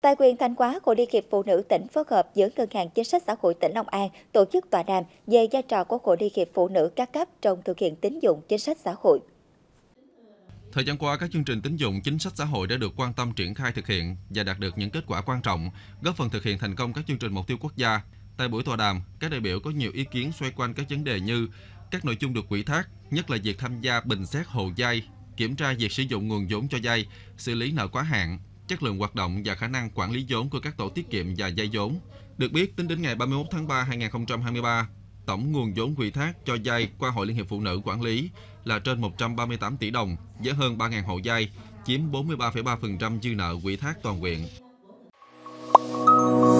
Tại huyện Thạnh Hóa, Hội Liên hiệp Phụ nữ tỉnh phối hợp với Ngân hàng Chính sách Xã hội tỉnh Long An tổ chức tọa đàm về vai trò của Hội Liên hiệp Phụ nữ các cấp trong thực hiện tín dụng chính sách xã hội. Thời gian qua, các chương trình tín dụng chính sách xã hội đã được quan tâm triển khai thực hiện và đạt được những kết quả quan trọng, góp phần thực hiện thành công các chương trình mục tiêu quốc gia. Tại buổi tọa đàm, các đại biểu có nhiều ý kiến xoay quanh các vấn đề như các nội dung được ủy thác, nhất là việc tham gia bình xét hộ vay, kiểm tra việc sử dụng nguồn vốn cho vay, xử lý nợ quá hạn, chất lượng hoạt động và khả năng quản lý vốn của các tổ tiết kiệm và vay vốn. Được biết, tính đến ngày 31 tháng 3 2023, tổng nguồn vốn ủy thác cho vay qua Hội Liên hiệp Phụ nữ quản lý là trên 138 tỷ đồng với hơn 3.000 hộ vay, chiếm 43,3% dư nợ ủy thác toàn huyện.